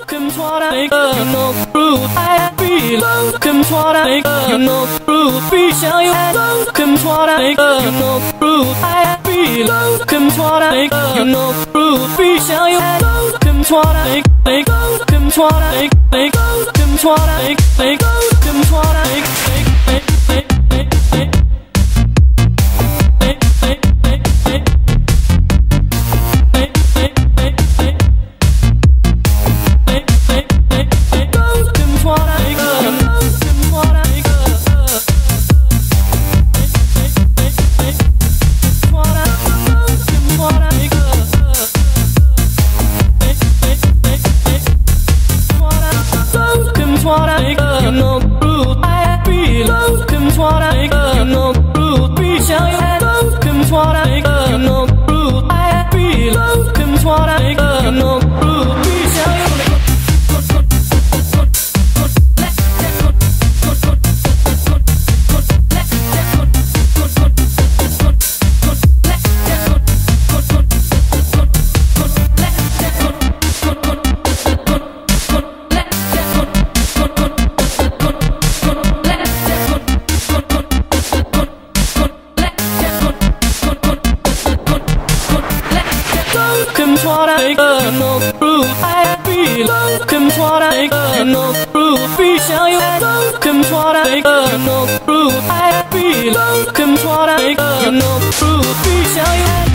control no proof I below control no proof be show you control no proof I below control no proof be show you control no proof I below control no proof be show you control no proof I below control no proof be show you control no proof I below control no proof be show you control no proof I below control no proof be show you